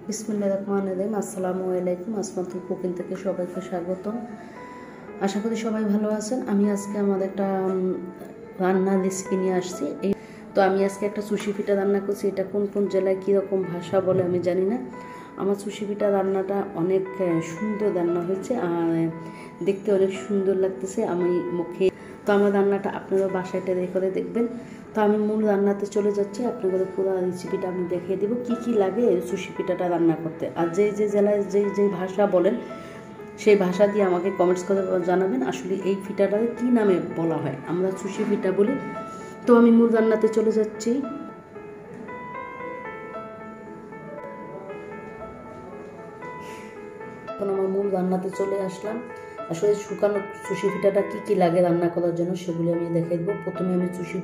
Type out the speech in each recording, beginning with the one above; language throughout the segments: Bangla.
বিসমিল্লাহির রহমানির রহিম। আসসালামু আলাইকুম। আসমাতুল কুকিং থেকে সবাইকে স্বাগতম। আশা করি সবাই ভালো আছেন। আমি আজকে আমাদের একটা রান্নার রেসিপি নিয়ে আসছি। আমি আজকে একটা সুশি পিঠা রান্না করছি। এটা কোন কোন জেলায় কীরকম ভাষা বলে আমি জানি না। আমার সুশি পিঠা রান্নাটা অনেক সুন্দর রান্না হয়েছে আর দেখতে অনেক সুন্দর লাগতেছে আমি মুখে। তো আমার রান্নাটা আপনারা বাসায় ট্রাই করে দেখবেন। তো আমি মূল রান্নাতে চলে যাচ্ছি। আপনাদের পুরো রেসিপিটা আমি দেখিয়ে দেবো কী কী লাগে এই সুশি পিঠাটা রান্না করতে। আর যে জেলায় যেই ভাষা বলেন সেই ভাষা দিয়ে আমাকে কমেন্টস করে জানাবেন আসলে এই পিঠাটাকে কী নামে বলা হয়। আমরা সুশি পিঠা বলি। তো আমি মূল রান্নাতে চলে যাচ্ছি। এখন আমার মূল রান্নাতে চলে আসলাম। আসলে শুকানো সুশি পিঠাটা কী কী লাগে রান্না করার জন্য সেগুলি আমি দেখাই দেবো। প্রথমে আমি সুশি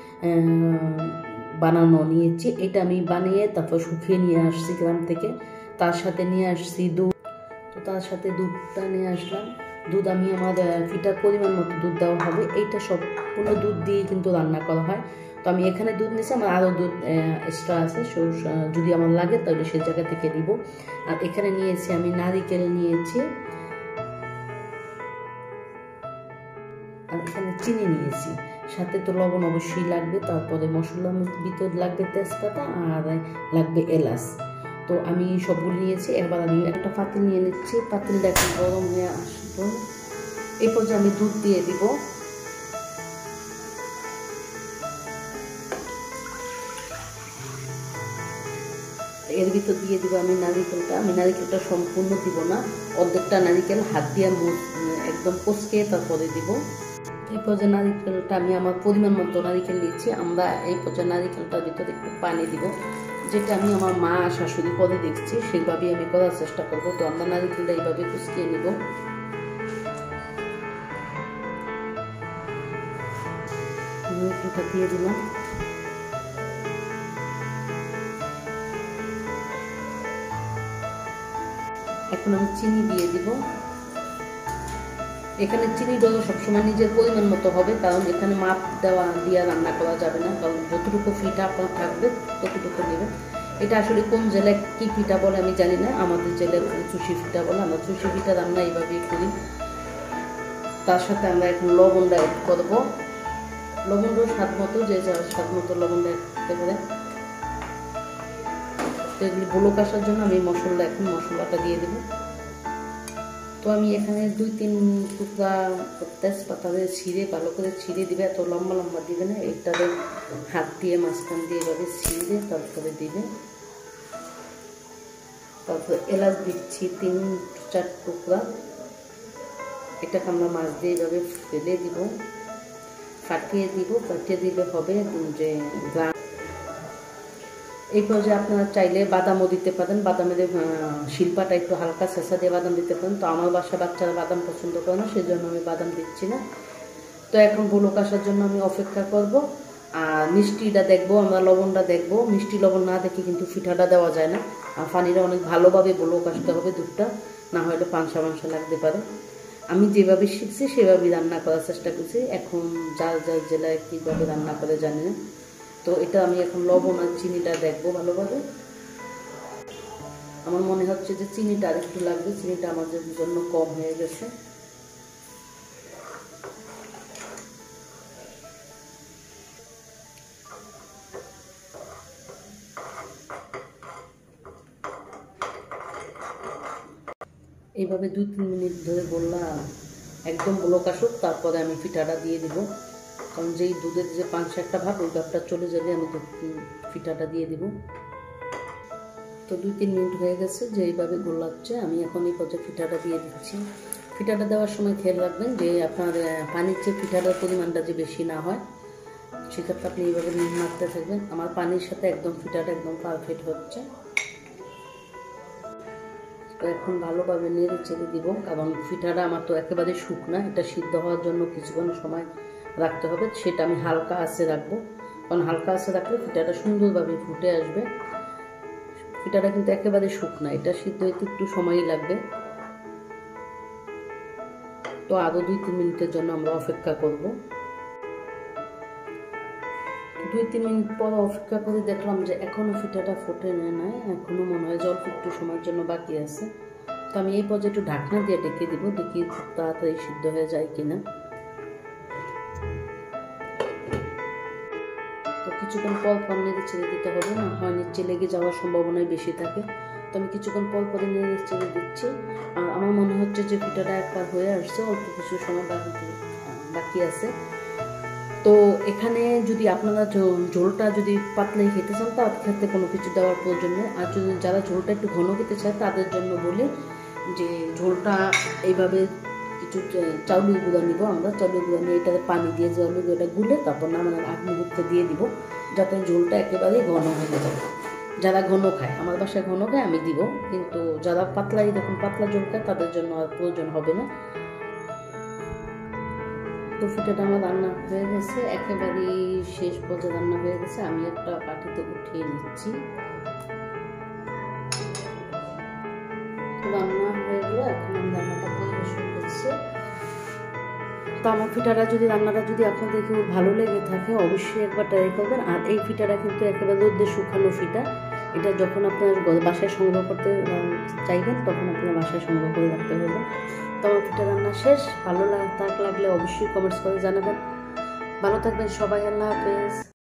বানানো নিয়েছি। এটা আমি বানিয়ে তারপর শুকিয়ে নিয়ে আসছি গ্রাম থেকে। তার সাথে নিয়ে আসছি দুধ। তো তার সাথে দুধটা নিয়ে আসলাম। দুধ আমি আমার পিঠার পরিমাণ মতো দুধ দেওয়া হবে। এইটা সম্পূর্ণ দুধ দিয়ে কিন্তু রান্না করা হয়। তো আমি এখানে দুধ নিয়েছি, আমার আরও দুধ এক্সট্রা আছে, যদি আমার লাগে তাহলে সেই জায়গা থেকে দিব। আর এখানে নিয়েছি আমি নারিকেল নিয়েছি, আর এখানে চিনি নিয়েছি, সাথে তো লবণ অবশ্যই লাগবে। তারপরে মশলার ভিতর লাগবে তেজপাতা আর লাগবে এলাচ। তো আমি সবগুলো নিয়েছি। এবার আমি একটা পাতিল নিয়ে নিচ্ছি। পাতিলটা এখন গরম হয়ে আসবো। এই পর্যায়ে আমি দুধ দিয়ে দিব। এর ভিতর দিয়ে দিব আমি নারিকেলটা। আমি নারিকেলটা সম্পূর্ণ দিব না, অর্ধেকটা নারিকেল হাত দিয়ে একদম কষকে তারপরে দিব। এই পর্যায়ে নারিকেলটা আমি আমার পরিমাণ মতো নারিকেল নিয়েছি। আমরা এই পর্যায়ে নারিকেলটার ভিতরে একটু পানি দিব, যেটা আমি আমার মা শাশুড়ি করে দেখছি, সেইভাবেই আমি করার চেষ্টা করবো। তো আমরা নারিকেলটা এইভাবে কুচকিয়ে নিব। নারিকেলটা দিয়ে দিলাম। এখন আমি চিনি দিয়ে দিব। এখানে চিনি দেওয়া সবসময় নিজের পরিমাণ মতো হবে, কারণ এখানে মাপ দেওয়া দিয়ে রান্না করা যাবে না। কারণ যতটুকু পিঠা আপনার থাকবে ততটুকু নেবেন। এটা আসলে কোন জেলায় কী পিঠা বলে আমি জানি না। আমাদের জেলায় চুষি পিঠা বলে। আমরা চুষি পিঠা রান্না এইভাবেই করি। তার সাথে আমরা এখন লবণটা অ্যাড করবো। লবণটাও স্বাদ মতো, যে যার স্বাদ মতো লবণটা অ্যাড করতে পারে। তো এগুলি বলক আসার জন্য আমি মশলাটা দিয়ে দেবো। তো আমি এখানে 2-3 টুকরা তেজপাতা ছিঁড়ে ভালো করে ছিঁড়ে দিবে। এত লম্বা লম্বা দিবে না, এটাতে হাত দিয়ে মাঝখান দিয়ে এভাবে ছিঁড়ে তারপরে দিবে। তারপর এলাচ দিচ্ছি 3-4 টুকরা। এটাকে আমরা মাছ দিয়ে এভাবে ফেলে দিব, ফাটিয়ে দিব। ফাটিয়ে দিলে হবে যে গ্রাম। এই পর্যায়ে আপনারা চাইলে বাদামও দিতে পারেন। বাদামের শিল্পাটা একটু হালকা ছেঁচা দিয়ে বাদাম দিতে পারেন। তো আমার বাচ্চারা বাদাম পছন্দ করে না, সেজন্য আমি বাদাম দিচ্ছি না। তো এখন বলক আসার জন্য আমি অপেক্ষা করব। আর মিষ্টিটা দেখবো, আমরা লবণটা দেখবো। মিষ্টি লবণ না দেখে কিন্তু পিঠাটা দেওয়া যায় না। আর পানিটা অনেক ভালোভাবে বলক আসতে হবে, দুধটা না হলে পানসা লাগতে পারে। আমি যেভাবে শিখছি সেভাবেই রান্না করার চেষ্টা করছি। এখন যার জেলায় কীভাবে রান্না করে জানি না। তো এটা আমি এখন লবণ আর চিনিটা দেখবো ভালোভাবে। আমার মনে হচ্ছে যে চিনিটা আর একটু লাগবে। চিনিটা আমাদের জন্য কম হয়ে গেছে। এইভাবে 2-3 মিনিট ধরে বললাম একদম বলক আসুক, তারপরে আমি পিঠাটা দিয়ে দিব। কারণ যেই দুধের যে পাঁচশো একটা ভাব, ওই ভাবটা চলে যাবে আমি পিঠাটা দিয়ে দিব। তো 2-3 মিনিট হয়ে গেছে যে এইভাবে গোলাচ্ছে। আমি এখন এই পর্যায়ে পিঠাটা দিয়ে দিচ্ছি। পিঠাটা দেওয়ার সময় খেয়াল রাখবেন যে আপনার পানির যে পিঠাটার পরিমাণটা যে বেশি না হয়, সেক্ষেত্রে আপনি এইভাবে নাড়তে থাকবেন। আমার পানির সাথে একদম পিঠাটা একদম পারফেক্ট হচ্ছে। তো এখন ভালোভাবে নেড়ে চেড়ে দিব, কারণ পিঠাটা আমার তো একেবারে শুকনা। এটা সিদ্ধ হওয়ার জন্য কিছুক্ষণ সময় রাখতে হবে। সেটা আমি হালকা আঁচে রাখবো, কারণ হালকা আঁচে রাখলে পিঠাটা সুন্দরভাবে ফুটে আসবে। পিঠাটা কিন্তু একেবারে শুকনা, এটা সিদ্ধ হইতে একটু সময়ই লাগবে। তো আরও 2-3 মিনিটের জন্য আমরা অপেক্ষা করব। 2-3 মিনিট পর অপেক্ষা করে দেখলাম যে এখনও পিঠাটা ফুটে নাই, এখনও মনে হয় জল একটু সময়ের জন্য বাকি আছে। তো আমি এই পর্যায়ে একটু ঢাকনা দিয়ে ডেকে দিব, দেখি খুব তাড়াতাড়ি সিদ্ধ হয়ে যায় কিনা। তো কিছুক্ষণ পর নেড়ে চেড়ে দিতে হবে, না হয় নিচে লেগে যাওয়ার সম্ভাবনাই বেশি থাকে। তো আমি কিছুক্ষণ পর নেড়ে চেড়ে দিচ্ছি। আর আমার মনে হচ্ছে যে পিঠাটা একবার হয়ে আসছে, অল্প কিছু সময় বাকি আছে। তো এখানে যদি আপনারা ঝোলটা যদি পাতলাই খেতে চান তার ক্ষেত্রে কোনো কিছু দেওয়ার প্রয়োজন নেই। আর যদি যারা ঝোলটা একটু ঘন খেতে চায় তাদের জন্য বলি যে ঝোলটা এইভাবে কিছু চাউলের গুঁড়া নিব আমরা, চাউলের গুঁড়া নিয়ে এটাতে পানি দিয়ে চাউলের গুঁড়োটা গুলে তারপর নামানোর আগ মুহূর্তে দিয়ে দিব, যাতে ঝোলটা একেবারেই ঘন হয়ে যায়। যারা ঘন খায়, আমার বাসায় ঘন খায় আমি দিব, কিন্তু যারা পাতলা এরকম পাতলা ঝোল খায় তাদের জন্য আর প্রয়োজন হবে না। তো পিঠাটা আমার রান্না হয়ে গেছে, একেবারেই শেষ পর্যায়ে রান্না হয়ে গেছে। আমি একটা বাটিতে উঠিয়ে নিচ্ছি। রান্না হয়ে গেল, এখন আমি রান্নাটা পরিবেশন করছি। তো আমার পিঠাটা যদি রান্নাটা যদি আপনাদের খুব ভালো লেগে থাকে অবশ্যই একবার ট্রাই করবেন। আর এই পিঠাটা কিন্তু একেবারে রোদে শুকানো পিঠা, এটা যখন আপনার বাসায় সংগ্রহ করতে চাইবেন তখন আপনার বাসায় সংগ্রহ করে রাখতে হবে। তো আমার পিঠা রান্না শেষ, ভালো লাগলে অবশ্যই কমেন্টস করে জানাবেন। ভালো থাকবেন সবাই, আল্লাহ হাফেজ।